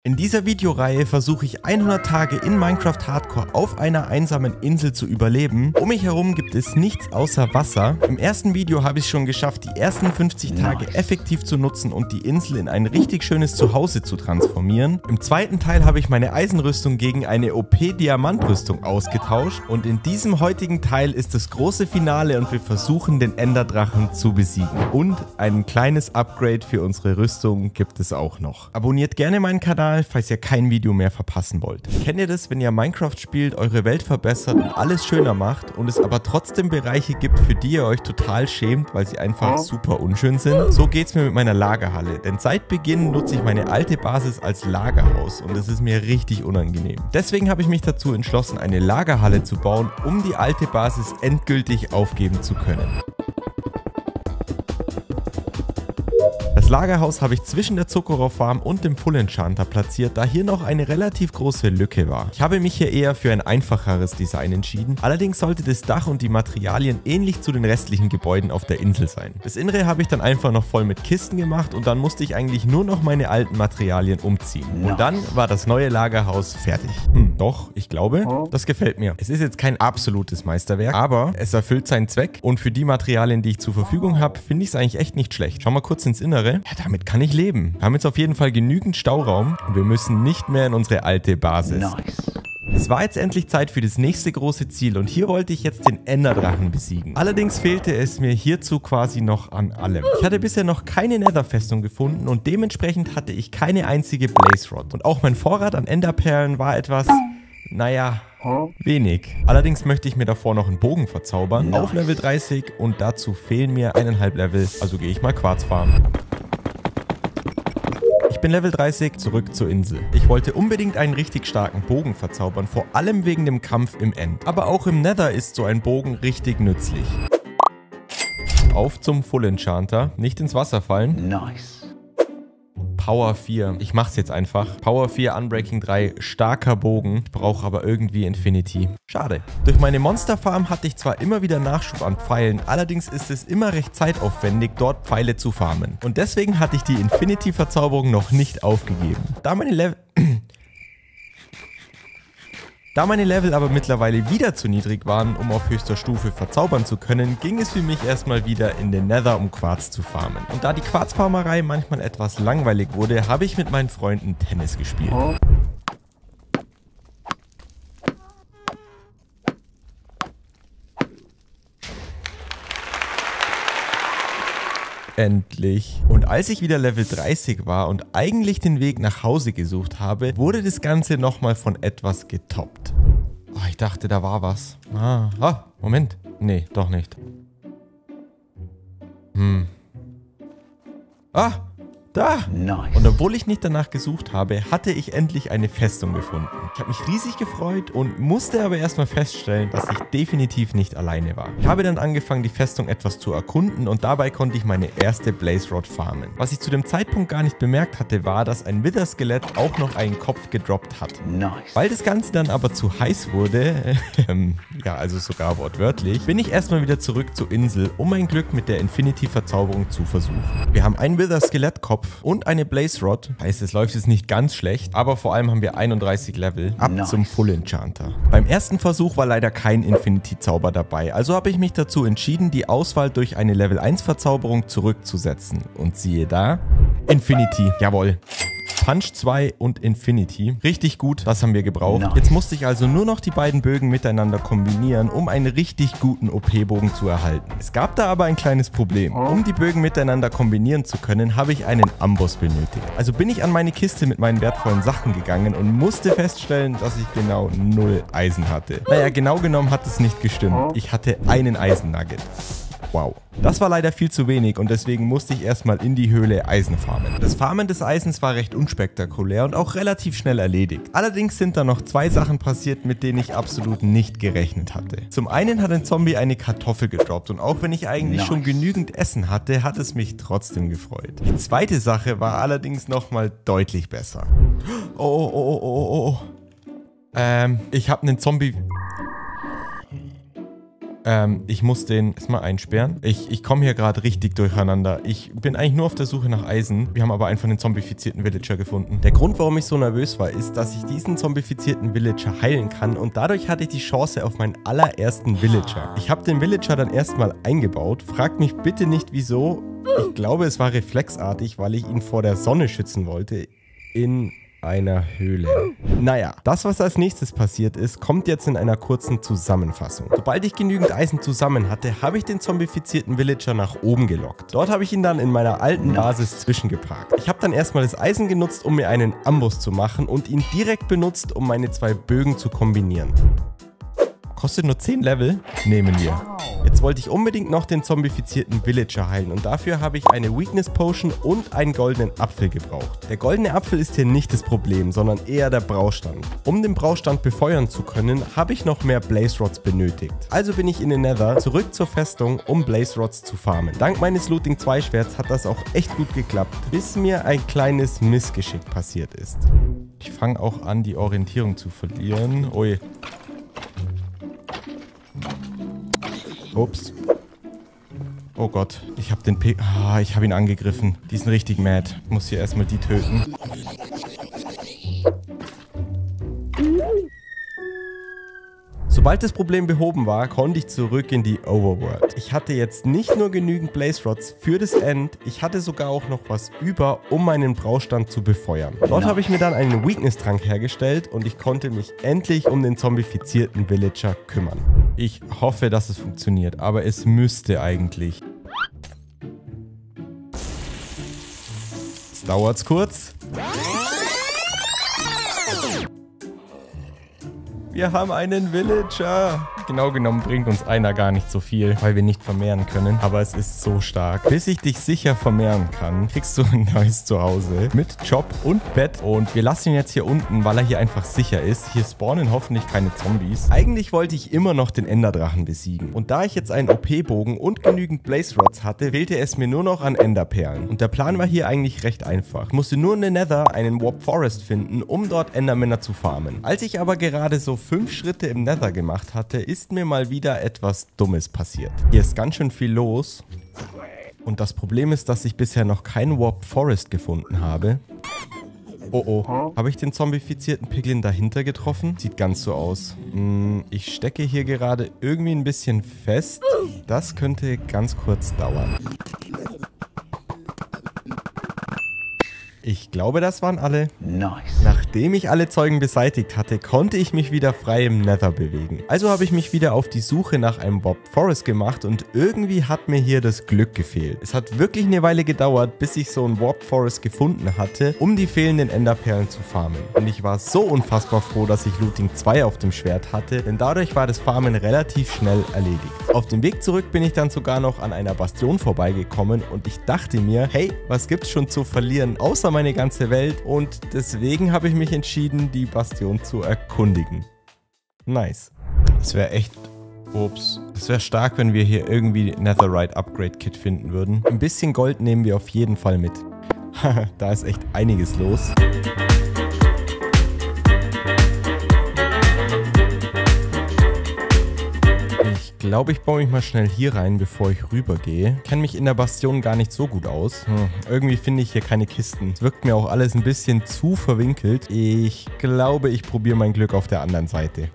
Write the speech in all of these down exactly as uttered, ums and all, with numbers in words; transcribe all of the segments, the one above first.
In dieser Videoreihe versuche ich hundert Tage in Minecraft Hardcore auf einer einsamen Insel zu überleben. Um mich herum gibt es nichts außer Wasser. Im ersten Video habe ich es schon geschafft, die ersten fünfzig Tage effektiv zu nutzen und die Insel in ein richtig schönes Zuhause zu transformieren. Im zweiten Teil habe ich meine Eisenrüstung gegen eine O P-Diamantrüstung ausgetauscht und in diesem heutigen Teil ist das große Finale und wir versuchen den Enderdrachen zu besiegen. Und ein kleines Upgrade für unsere Rüstung gibt es auch noch. Abonniert gerne meinen Kanal, falls ihr kein Video mehr verpassen wollt. Kennt ihr das, wenn ihr Minecraft spielt, eure Welt verbessert und alles schöner macht und es aber trotzdem Bereiche gibt, für die ihr euch total schämt, weil sie einfach super unschön sind? So geht's mir mit meiner Lagerhalle, denn seit Beginn nutze ich meine alte Basis als Lagerhaus und es ist mir richtig unangenehm. Deswegen habe ich mich dazu entschlossen, eine Lagerhalle zu bauen, um die alte Basis endgültig aufgeben zu können. Das Lagerhaus habe ich zwischen der Zuckerrohrfarm und dem Full Enchanter platziert, da hier noch eine relativ große Lücke war. Ich habe mich hier eher für ein einfacheres Design entschieden, allerdings sollte das Dach und die Materialien ähnlich zu den restlichen Gebäuden auf der Insel sein. Das Innere habe ich dann einfach noch voll mit Kisten gemacht und dann musste ich eigentlich nur noch meine alten Materialien umziehen. Und dann war das neue Lagerhaus fertig. Hm, doch, ich glaube, das gefällt mir. Es ist jetzt kein absolutes Meisterwerk, aber es erfüllt seinen Zweck und für die Materialien, die ich zur Verfügung habe, finde ich es eigentlich echt nicht schlecht. Schau mal kurz ins Innere. Ja, damit kann ich leben. Wir haben jetzt auf jeden Fall genügend Stauraum und wir müssen nicht mehr in unsere alte Basis. Nice. Es war jetzt endlich Zeit für das nächste große Ziel und hier wollte ich jetzt den Enderdrachen besiegen. Allerdings fehlte es mir hierzu quasi noch an allem. Ich hatte bisher noch keine Netherfestung gefunden und dementsprechend hatte ich keine einzige Blaze Rod. Und auch mein Vorrat an Enderperlen war etwas, naja, wenig. Allerdings möchte ich mir davor noch einen Bogen verzaubern, nice. Auf Level dreißig und dazu fehlen mir eineinhalb Level, also gehe ich mal Quarz farmen. Ich bin Level dreißig, zurück zur Insel. Ich wollte unbedingt einen richtig starken Bogen verzaubern, vor allem wegen dem Kampf im End. Aber auch im Nether ist so ein Bogen richtig nützlich. Auf zum Full Enchanter, nicht ins Wasser fallen. Nice. Power vier. Ich mach's jetzt einfach. Power vier, Unbreaking drei, starker Bogen. Ich brauche aber irgendwie Infinity. Schade. Durch meine Monsterfarm hatte ich zwar immer wieder Nachschub an Pfeilen, allerdings ist es immer recht zeitaufwendig, dort Pfeile zu farmen. Und deswegen hatte ich die Infinity-Verzauberung noch nicht aufgegeben. Da meine Level... Da meine Level aber mittlerweile wieder zu niedrig waren, um auf höchster Stufe verzaubern zu können, ging es für mich erstmal wieder in den Nether, um Quarz zu farmen. Und da die Quarzfarmerei manchmal etwas langweilig wurde, habe ich mit meinen Freunden Tennis gespielt. Endlich. Und als ich wieder Level dreißig war und eigentlich den Weg nach Hause gesucht habe, wurde das Ganze nochmal von etwas getoppt. Oh, ich dachte, da war was. Ah, ah, Moment. Nee, doch nicht. Hm. Ah, da! Nice. Und obwohl ich nicht danach gesucht habe, hatte ich endlich eine Festung gefunden. Ich habe mich riesig gefreut und musste aber erstmal feststellen, dass ich definitiv nicht alleine war. Ich habe dann angefangen, die Festung etwas zu erkunden und dabei konnte ich meine erste Blaze Rod farmen. Was ich zu dem Zeitpunkt gar nicht bemerkt hatte, war, dass ein Wither-Skelett auch noch einen Kopf gedroppt hat. Nice. Weil das Ganze dann aber zu heiß wurde, ähm, ja, also sogar wortwörtlich, bin ich erstmal wieder zurück zur Insel, um mein Glück mit der Infinity-Verzauberung zu versuchen. Wir haben einen Wither-Skelett-Kopf und eine Blaze Rod. Heißt, es läuft jetzt nicht ganz schlecht, aber vor allem haben wir einunddreißig Level. Ab nice. Zum Full Enchanter. Beim ersten Versuch war leider kein Infinity-Zauber dabei, also habe ich mich dazu entschieden, die Auswahl durch eine Level eins Verzauberung zurückzusetzen. Und siehe da, Infinity, jawohl. Punch zwei und Infinity. Richtig gut, das haben wir gebraucht. Nice. Jetzt musste ich also nur noch die beiden Bögen miteinander kombinieren, um einen richtig guten O P-Bogen zu erhalten. Es gab da aber ein kleines Problem. Um die Bögen miteinander kombinieren zu können, habe ich einen Amboss benötigt. Also bin ich an meine Kiste mit meinen wertvollen Sachen gegangen und musste feststellen, dass ich genau null Eisen hatte. Naja, genau genommen hat es nicht gestimmt. Ich hatte einen Eisennugget. Wow. Das war leider viel zu wenig und deswegen musste ich erstmal in die Höhle Eisen farmen. Das Farmen des Eisens war recht unspektakulär und auch relativ schnell erledigt. Allerdings sind da noch zwei Sachen passiert, mit denen ich absolut nicht gerechnet hatte. Zum einen hat ein Zombie eine Kartoffel gedroppt und auch wenn ich eigentlich nice. schon genügend Essen hatte, hat es mich trotzdem gefreut. Die zweite Sache war allerdings nochmal deutlich besser. Oh, oh, oh, oh, oh, oh. Ähm, ich habe einen Zombie... Ähm, ich muss den erstmal einsperren. Ich, ich komme hier gerade richtig durcheinander. Ich bin eigentlich nur auf der Suche nach Eisen. Wir haben aber einfach einen zombifizierten Villager gefunden. Der Grund, warum ich so nervös war, ist, dass ich diesen zombifizierten Villager heilen kann und dadurch hatte ich die Chance auf meinen allerersten Villager. Ich habe den Villager dann erstmal eingebaut. Fragt mich bitte nicht, wieso. Ich glaube, es war reflexartig, weil ich ihn vor der Sonne schützen wollte. In einer Höhle. Naja, das, was als nächstes passiert ist, kommt jetzt in einer kurzen Zusammenfassung. Sobald ich genügend Eisen zusammen hatte, habe ich den zombifizierten Villager nach oben gelockt. Dort habe ich ihn dann in meiner alten Basis zwischengeparkt. Ich habe dann erstmal das Eisen genutzt, um mir einen Amboss zu machen und ihn direkt benutzt, um meine zwei Bögen zu kombinieren. Kostet nur zehn Level? Nehmen wir. Jetzt wollte ich unbedingt noch den zombifizierten Villager heilen und dafür habe ich eine Weakness Potion und einen goldenen Apfel gebraucht. Der goldene Apfel ist hier nicht das Problem, sondern eher der Braustand. Um den Braustand befeuern zu können, habe ich noch mehr Blaze Rods benötigt. Also bin ich in den Nether zurück zur Festung, um Blaze Rods zu farmen. Dank meines Looting zwei Schwerts hat das auch echt gut geklappt, bis mir ein kleines Missgeschick passiert ist. Ich fange auch an, die Orientierung zu verlieren. Ui. Ups. Oh Gott, ich habe den P... Ah, ich habe ihn angegriffen. Die sind richtig mad. Ich muss hier erstmal die töten. Sobald das Problem behoben war, konnte ich zurück in die Overworld. Ich hatte jetzt nicht nur genügend Blaze Rods für das End, ich hatte sogar auch noch was über, um meinen Braustand zu befeuern. Dort habe ich mir dann einen Weakness-Trank hergestellt und ich konnte mich endlich um den zombifizierten Villager kümmern. Ich hoffe, dass es funktioniert, aber es müsste eigentlich. Jetzt dauert's kurz. Wir haben einen Villager. Genau genommen bringt uns einer gar nicht so viel, weil wir nicht vermehren können. Aber es ist so stark. Bis ich dich sicher vermehren kann, kriegst du ein neues Zuhause mit Job und Bett. Und wir lassen ihn jetzt hier unten, weil er hier einfach sicher ist. Hier spawnen hoffentlich keine Zombies. Eigentlich wollte ich immer noch den Enderdrachen besiegen. Und da ich jetzt einen O P-Bogen und genügend Blaze Rods hatte, fehlte es mir nur noch an Enderperlen. Und der Plan war hier eigentlich recht einfach. Ich musste nur in den Nether einen Warp Forest finden, um dort Endermänner zu farmen. Als ich aber gerade so fünf Schritte im Nether gemacht hatte, ist mir mal wieder etwas Dummes passiert. Hier ist ganz schön viel los. Und das Problem ist, dass ich bisher noch keinen Warp Forest gefunden habe. Oh oh. Habe ich den zombifizierten Piglin dahinter getroffen? Sieht ganz so aus. Hm, ich stecke hier gerade irgendwie ein bisschen fest. Das könnte ganz kurz dauern. Ich glaube, das waren alle. Nice. Nachdem ich alle Zeugen beseitigt hatte, konnte ich mich wieder frei im Nether bewegen. Also habe ich mich wieder auf die Suche nach einem Warp Forest gemacht und irgendwie hat mir hier das Glück gefehlt. Es hat wirklich eine Weile gedauert, bis ich so einen Warp Forest gefunden hatte, um die fehlenden Enderperlen zu farmen. Und ich war so unfassbar froh, dass ich Looting zwei auf dem Schwert hatte, denn dadurch war das Farmen relativ schnell erledigt. Auf dem Weg zurück bin ich dann sogar noch an einer Bastion vorbeigekommen und ich dachte mir, hey, was gibt's schon zu verlieren, außer meine ganze Welt, und deswegen habe ich mich entschieden, die Bastion zu erkundigen. Nice. Das wäre echt... Ups. Das wäre stark, wenn wir hier irgendwie Netherite Upgrade Kit finden würden. Ein bisschen Gold nehmen wir auf jeden Fall mit. Da ist echt einiges los. Ich glaube, ich baue mich mal schnell hier rein, bevor ich rübergehe. Ich kenne mich in der Bastion gar nicht so gut aus. Hm, irgendwie finde ich hier keine Kisten. Es wirkt mir auch alles ein bisschen zu verwinkelt. Ich glaube, ich probiere mein Glück auf der anderen Seite.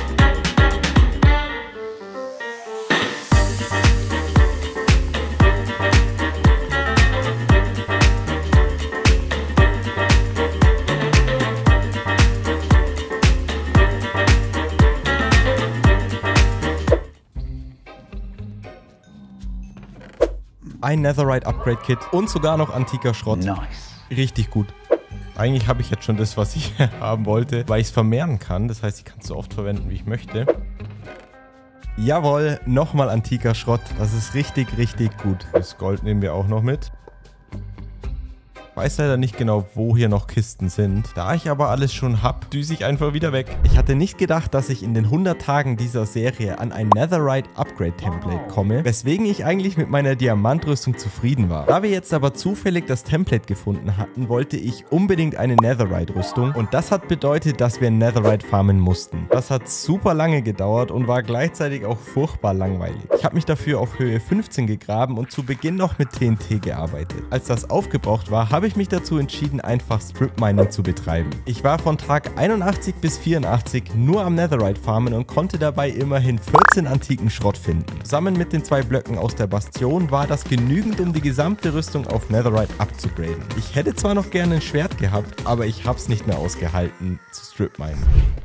Ein Netherite Upgrade Kit und sogar noch antiker Schrott. Nice. Richtig gut. Eigentlich habe ich jetzt schon das, was ich haben wollte, weil ich es vermehren kann. Das heißt, ich kann es so oft verwenden, wie ich möchte. Jawohl, nochmal antiker Schrott. Das ist richtig, richtig gut. Das Gold nehmen wir auch noch mit. Weiß leider nicht genau, wo hier noch Kisten sind. Da ich aber alles schon hab, düse ich einfach wieder weg. Ich hatte nicht gedacht, dass ich in den hundert Tagen dieser Serie an ein Netherite Upgrade Template komme, weswegen ich eigentlich mit meiner Diamantrüstung zufrieden war. Da wir jetzt aber zufällig das Template gefunden hatten, wollte ich unbedingt eine Netherite Rüstung und das hat bedeutet, dass wir Netherite farmen mussten. Das hat super lange gedauert und war gleichzeitig auch furchtbar langweilig. Ich habe mich dafür auf Höhe fünfzehn gegraben und zu Beginn noch mit T N T gearbeitet. Als das aufgebraucht war, habe ich mich dazu entschieden, einfach Strip Mining zu betreiben. Ich war von Tag einundachtzig bis vierundachtzig nur am Netherite farmen und konnte dabei immerhin vierzehn antiken Schrott finden. Zusammen mit den zwei Blöcken aus der Bastion war das genügend, um die gesamte Rüstung auf Netherite abzugraden. Ich hätte zwar noch gerne ein Schwert gehabt, aber ich habe es nicht mehr ausgehalten zu Strip Minen.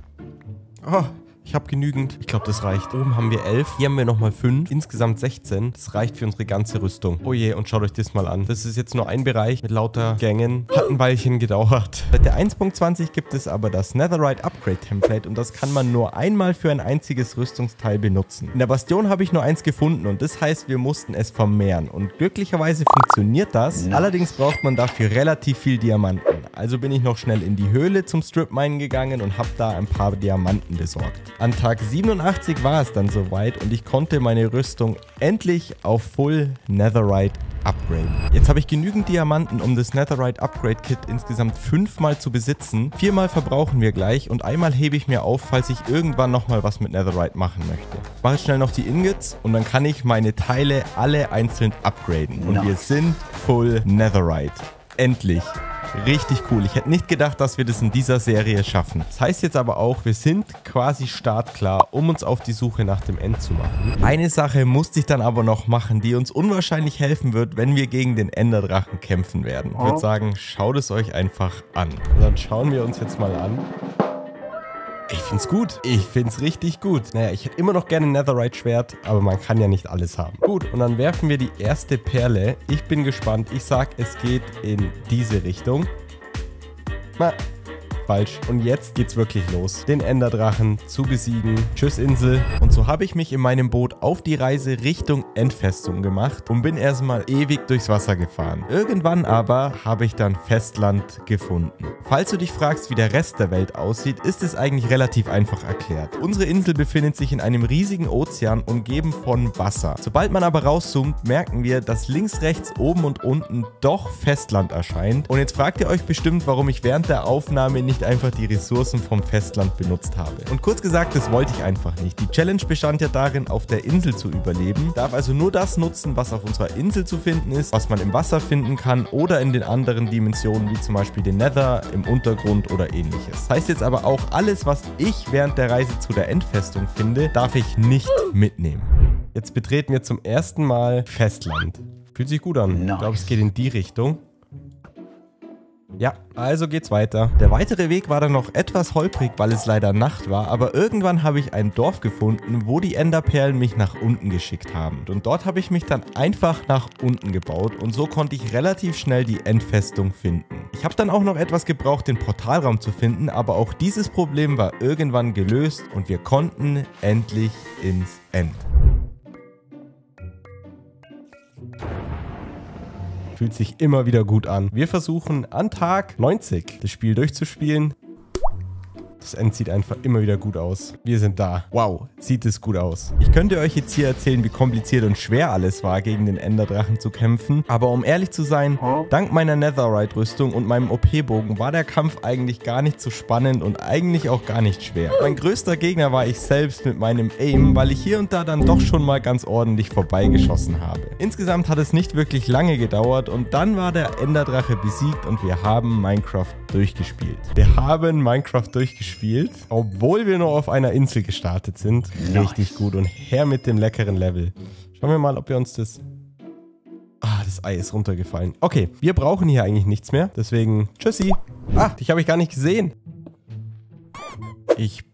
Oh. Ich habe genügend. Ich glaube, das reicht. Oben haben wir elf. Hier haben wir nochmal fünf. Insgesamt sechzehn. Das reicht für unsere ganze Rüstung. Oh je, und schaut euch das mal an. Das ist jetzt nur ein Bereich mit lauter Gängen. Hat ein Weilchen gedauert. Seit der eins Punkt zwanzig gibt es aber das Netherite Upgrade Template und das kann man nur einmal für ein einziges Rüstungsteil benutzen. In der Bastion habe ich nur eins gefunden und das heißt, wir mussten es vermehren. Und glücklicherweise funktioniert das. Allerdings braucht man dafür relativ viel Diamanten. Also bin ich noch schnell in die Höhle zum Strip Minen gegangen und habe da ein paar Diamanten besorgt. An Tag siebenundachtzig war es dann soweit und ich konnte meine Rüstung endlich auf Full Netherite upgraden. Jetzt habe ich genügend Diamanten, um das Netherite Upgrade Kit insgesamt fünfmal zu besitzen. Viermal verbrauchen wir gleich und einmal hebe ich mir auf, falls ich irgendwann nochmal was mit Netherite machen möchte. Mache schnell noch die Ingots und dann kann ich meine Teile alle einzeln upgraden. Und wir sind Full Netherite. Endlich. Richtig cool. Ich hätte nicht gedacht, dass wir das in dieser Serie schaffen. Das heißt jetzt aber auch, wir sind quasi startklar, um uns auf die Suche nach dem End zu machen. Eine Sache musste ich dann aber noch machen, die uns unwahrscheinlich helfen wird, wenn wir gegen den Enderdrachen kämpfen werden. Ich würde sagen, schaut es euch einfach an. Und dann schauen wir uns jetzt mal an. Ich find's gut. Ich find's richtig gut. Naja, ich hätte immer noch gerne ein Netherite-Schwert, aber man kann ja nicht alles haben. Gut, und dann werfen wir die erste Perle. Ich bin gespannt. Ich sag, es geht in diese Richtung. Na, falsch. Und jetzt geht's wirklich los. Den Enderdrachen zu besiegen. Tschüss, Insel. Und so habe ich mich in meinem Boot auf die Reise Richtung Endfestung gemacht und bin erstmal ewig durchs Wasser gefahren. Irgendwann aber habe ich dann Festland gefunden. Falls du dich fragst, wie der Rest der Welt aussieht, ist es eigentlich relativ einfach erklärt. Unsere Insel befindet sich in einem riesigen Ozean, umgeben von Wasser. Sobald man aber rauszoomt, merken wir, dass links, rechts, oben und unten doch Festland erscheint. Und jetzt fragt ihr euch bestimmt, warum ich während der Aufnahme nicht einfach die Ressourcen vom Festland benutzt habe. Und kurz gesagt, das wollte ich einfach nicht. Die Challenge bestand ja darin, auf der Insel zu überleben. Darf also nur das nutzen, was auf unserer Insel zu finden ist, was man im Wasser finden kann oder in den anderen Dimensionen, wie zum Beispiel den Nether, im Untergrund oder ähnliches. Das heißt jetzt aber auch, alles, was ich während der Reise zu der Endfestung finde, darf ich nicht mitnehmen. Jetzt betreten wir zum ersten Mal Festland. Fühlt sich gut an. Ich glaube, es geht in die Richtung. Ja, also geht's weiter. Der weitere Weg war dann noch etwas holprig, weil es leider Nacht war, aber irgendwann habe ich ein Dorf gefunden, wo die Enderperlen mich nach unten geschickt haben. Und dort habe ich mich dann einfach nach unten gebaut und so konnte ich relativ schnell die Endfestung finden. Ich habe dann auch noch etwas gebraucht, den Portalraum zu finden, aber auch dieses Problem war irgendwann gelöst und wir konnten endlich ins End. Fühlt sich immer wieder gut an. Wir versuchen an Tag neunzig das Spiel durchzuspielen. Das End sieht einfach immer wieder gut aus. Wir sind da. Wow, sieht es gut aus. Ich könnte euch jetzt hier erzählen, wie kompliziert und schwer alles war, gegen den Enderdrachen zu kämpfen. Aber um ehrlich zu sein, dank meiner Netherite-Rüstung und meinem O P-Bogen war der Kampf eigentlich gar nicht so spannend und eigentlich auch gar nicht schwer. Mein größter Gegner war ich selbst mit meinem Aim, weil ich hier und da dann doch schon mal ganz ordentlich vorbeigeschossen habe. Insgesamt hat es nicht wirklich lange gedauert und dann war der Enderdrache besiegt und wir haben Minecraft durchgespielt. Wir haben Minecraft durchgespielt. Spielt, obwohl wir nur auf einer Insel gestartet sind. Richtig gut und her mit dem leckeren Level. Schauen wir mal, ob wir uns das... Ah, das Ei ist runtergefallen. Okay, wir brauchen hier eigentlich nichts mehr, deswegen tschüssi. Ah, dich habe ich gar nicht gesehen. Ich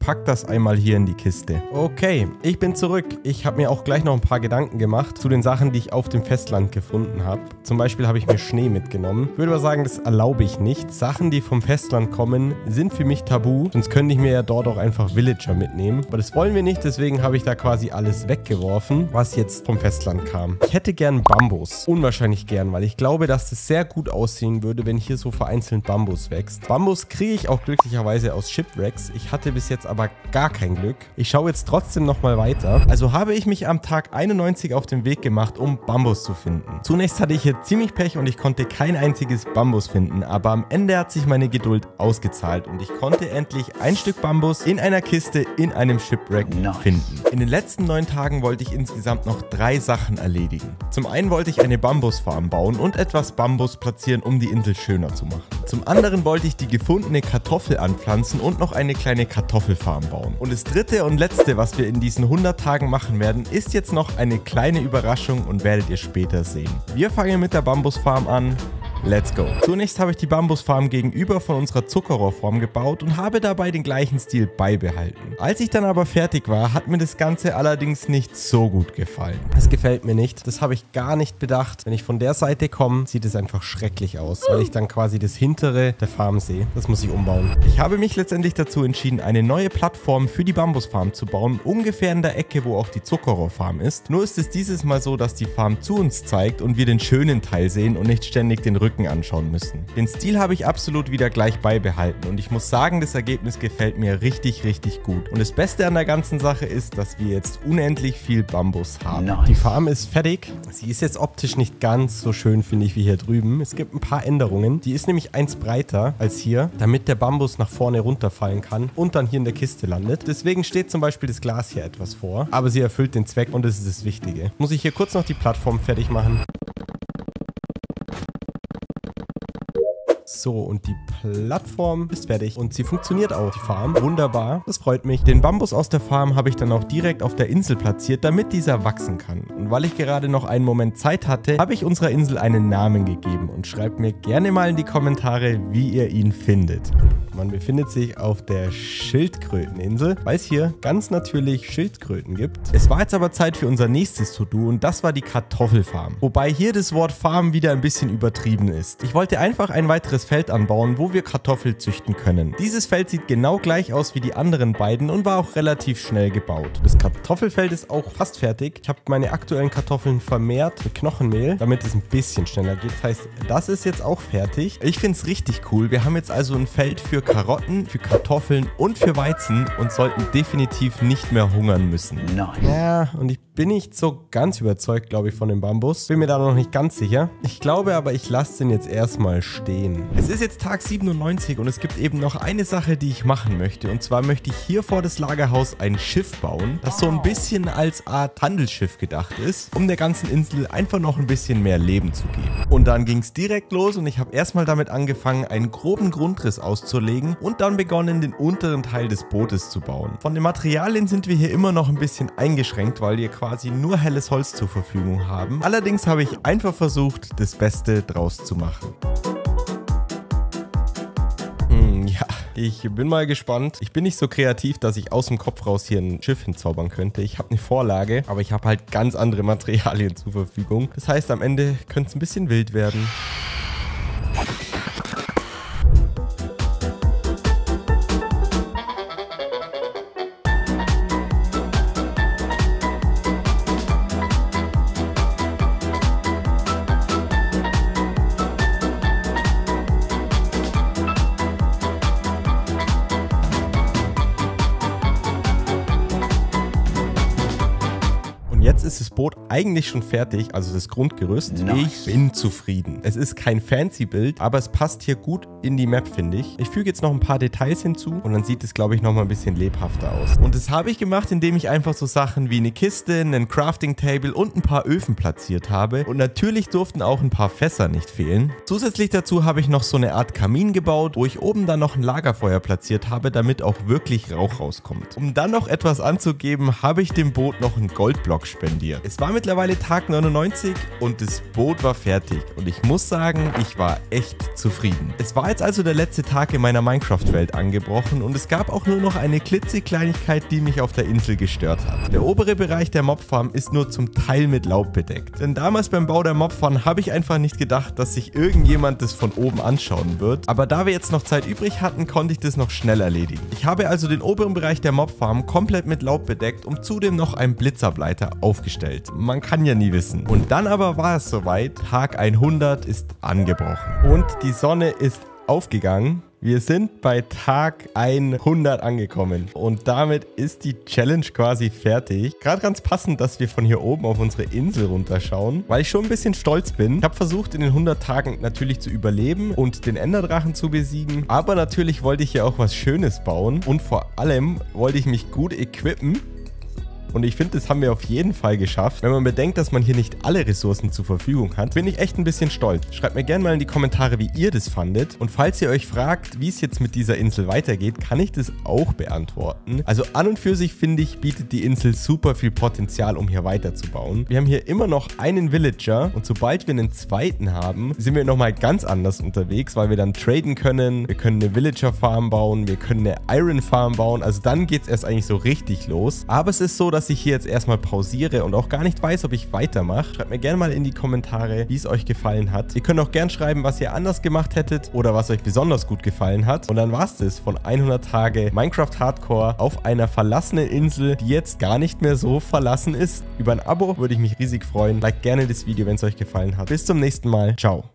pack das einmal hier in die Kiste. Okay, ich bin zurück. Ich habe mir auch gleich noch ein paar Gedanken gemacht zu den Sachen, die ich auf dem Festland gefunden habe. Zum Beispiel habe ich mir Schnee mitgenommen. Ich würde aber sagen, das erlaube ich nicht. Sachen, die vom Festland kommen, sind für mich tabu. Sonst könnte ich mir ja dort auch einfach Villager mitnehmen. Aber das wollen wir nicht, deswegen habe ich da quasi alles weggeworfen, was jetzt vom Festland kam. Ich hätte gern Bambus. Unwahrscheinlich gern, weil ich glaube, dass das sehr gut aussehen würde, wenn hier so vereinzelt Bambus wächst. Bambus kriege ich auch glücklicherweise aus Shipwrecks. Ich hatte bis jetzt aber gar kein Glück. Ich schaue jetzt trotzdem nochmal weiter. Also habe ich mich am Tag einundneunzig auf den Weg gemacht, um Bambus zu finden. Zunächst hatte ich hier ziemlich Pech und ich konnte kein einziges Bambus finden, aber am Ende hat sich meine Geduld ausgezahlt und ich konnte endlich ein Stück Bambus in einer Kiste in einem Shipwreck finden. In den letzten neun Tagen wollte ich insgesamt noch drei Sachen erledigen. Zum einen wollte ich eine Bambusfarm bauen und etwas Bambus platzieren, um die Insel schöner zu machen. Zum anderen wollte ich die gefundene Kartoffel anpflanzen und noch eine kleine Kartoffelfarm bauen. Und das dritte und letzte, was wir in diesen hundert Tagen machen werden, ist jetzt noch eine kleine Überraschung und werdet ihr später sehen. Wir fangen mit der Bambusfarm an. Let's go. Zunächst habe ich die Bambusfarm gegenüber von unserer Zuckerrohrfarm gebaut und habe dabei den gleichen Stil beibehalten. Als ich dann aber fertig war, hat mir das Ganze allerdings nicht so gut gefallen. Das gefällt mir nicht. Das habe ich gar nicht bedacht. Wenn ich von der Seite komme, sieht es einfach schrecklich aus, weil ich dann quasi das hintere der Farm sehe. Das muss ich umbauen. Ich habe mich letztendlich dazu entschieden, eine neue Plattform für die Bambusfarm zu bauen, ungefähr in der Ecke, wo auch die Zuckerrohrfarm ist. Nur ist es dieses Mal so, dass die Farm zu uns zeigt und wir den schönen Teil sehen und nicht ständig den Rücken anschauen müssen. Den Stil habe ich absolut wieder gleich beibehalten und ich muss sagen, das Ergebnis gefällt mir richtig, richtig gut. Und das Beste an der ganzen Sache ist, dass wir jetzt unendlich viel Bambus haben. Nice. Die Farm ist fertig. Sie ist jetzt optisch nicht ganz so schön, finde ich, wie hier drüben. Es gibt ein paar Änderungen. Die ist nämlich eins breiter als hier, damit der Bambus nach vorne runterfallen kann und dann hier in der Kiste landet. Deswegen steht zum Beispiel das Glas hier etwas vor, aber sie erfüllt den Zweck und das ist das Wichtige. Muss ich hier kurz noch die Plattform fertig machen. So, und die Plattform ist fertig und sie funktioniert auch, die Farm. Wunderbar, das freut mich. Den Bambus aus der Farm habe ich dann auch direkt auf der Insel platziert, damit dieser wachsen kann. Und weil ich gerade noch einen Moment Zeit hatte, habe ich unserer Insel einen Namen gegeben und schreibt mir gerne mal in die Kommentare, wie ihr ihn findet. Man befindet sich auf der Schildkröteninsel, weil es hier ganz natürlich Schildkröten gibt. Es war jetzt aber Zeit für unser nächstes To-Do und das war die Kartoffelfarm. Wobei hier das Wort Farm wieder ein bisschen übertrieben ist. Ich wollte einfach ein weiteres Feld anbauen, wo wir Kartoffel züchten können. Dieses Feld sieht genau gleich aus wie die anderen beiden und war auch relativ schnell gebaut. Das Kartoffelfeld ist auch fast fertig. Ich habe meine aktuellen Kartoffeln vermehrt mit Knochenmehl, damit es ein bisschen schneller geht. Das heißt, das ist jetzt auch fertig. Ich finde es richtig cool. Wir haben jetzt also ein Feld für Karotten, für Kartoffeln und für Weizen und sollten definitiv nicht mehr hungern müssen. Nice. Ja, und ich bin nicht so ganz überzeugt, glaube ich, von dem Bambus. Bin mir da noch nicht ganz sicher. Ich glaube aber, ich lasse den jetzt erstmal stehen. Es ist jetzt Tag siebenundneunzig und es gibt eben noch eine Sache, die ich machen möchte. Und zwar möchte ich hier vor das Lagerhaus ein Schiff bauen, das so ein bisschen als Art Handelsschiff gedacht ist, um der ganzen Insel einfach noch ein bisschen mehr Leben zu geben. Und dann ging es direkt los und ich habe erstmal damit angefangen, einen groben Grundriss auszulegen und dann begonnen, den unteren Teil des Bootes zu bauen. Von den Materialien sind wir hier immer noch ein bisschen eingeschränkt, weil wir quasi nur helles Holz zur Verfügung haben. Allerdings habe ich einfach versucht, das Beste draus zu machen. Hm, ja, ich bin mal gespannt. Ich bin nicht so kreativ, dass ich aus dem Kopf raus hier ein Schiff hinzaubern könnte. Ich habe eine Vorlage, aber ich habe halt ganz andere Materialien zur Verfügung. Das heißt, am Ende könnte es ein bisschen wild werden. Jetzt ist das Boot eigentlich schon fertig, also das Grundgerüst. Nice. Ich bin zufrieden. Es ist kein fancy Bild, aber es passt hier gut in die Map, finde ich. Ich füge jetzt noch ein paar Details hinzu und dann sieht es, glaube ich, nochmal ein bisschen lebhafter aus. Und das habe ich gemacht, indem ich einfach so Sachen wie eine Kiste, einen Crafting Table und ein paar Öfen platziert habe. Und natürlich durften auch ein paar Fässer nicht fehlen. Zusätzlich dazu habe ich noch so eine Art Kamin gebaut, wo ich oben dann noch ein Lagerfeuer platziert habe, damit auch wirklich Rauch rauskommt. Um dann noch etwas anzugeben, habe ich dem Boot noch einen Goldblock spendiert. von dir. Es war mittlerweile Tag neunundneunzig und das Boot war fertig und ich muss sagen, ich war echt zufrieden. Es war jetzt also der letzte Tag in meiner Minecraft-Welt angebrochen und es gab auch nur noch eine klitzekleinigkeit, die mich auf der Insel gestört hat. Der obere Bereich der Mobfarm ist nur zum Teil mit Laub bedeckt. Denn damals beim Bau der Mobfarm habe ich einfach nicht gedacht, dass sich irgendjemand das von oben anschauen wird. Aber da wir jetzt noch Zeit übrig hatten, konnte ich das noch schnell erledigen. Ich habe also den oberen Bereich der Mobfarm komplett mit Laub bedeckt und zudem noch einen Blitzableiter aufgestellt. Man kann ja nie wissen. Und dann aber war es soweit. Tag hundert ist angebrochen. Und die Sonne ist aufgegangen. Wir sind bei Tag hundert angekommen und damit ist die Challenge quasi fertig. Gerade ganz passend, dass wir von hier oben auf unsere Insel runterschauen, weil ich schon ein bisschen stolz bin. Ich habe versucht, in den hundert Tagen natürlich zu überleben und den Enderdrachen zu besiegen, aber natürlich wollte ich ja auch was Schönes bauen und vor allem wollte ich mich gut equippen. Und ich finde, das haben wir auf jeden Fall geschafft. Wenn man bedenkt, dass man hier nicht alle Ressourcen zur Verfügung hat, bin ich echt ein bisschen stolz. Schreibt mir gerne mal in die Kommentare, wie ihr das fandet. Und falls ihr euch fragt, wie es jetzt mit dieser Insel weitergeht, kann ich das auch beantworten. Also an und für sich, finde ich, bietet die Insel super viel Potenzial, um hier weiterzubauen. Wir haben hier immer noch einen Villager und sobald wir einen zweiten haben, sind wir nochmal ganz anders unterwegs, weil wir dann traden können. Wir können eine Villager-Farm bauen, wir können eine Iron-Farm bauen. Also dann geht es erst eigentlich so richtig los. Aber es ist so, dass dass ich hier jetzt erstmal pausiere und auch gar nicht weiß, ob ich weitermache. Schreibt mir gerne mal in die Kommentare, wie es euch gefallen hat. Ihr könnt auch gerne schreiben, was ihr anders gemacht hättet oder was euch besonders gut gefallen hat. Und dann war es das von hundert Tage Minecraft Hardcore auf einer verlassenen Insel, die jetzt gar nicht mehr so verlassen ist. Über ein Abo würde ich mich riesig freuen. Liked gerne das Video, wenn es euch gefallen hat. Bis zum nächsten Mal. Ciao.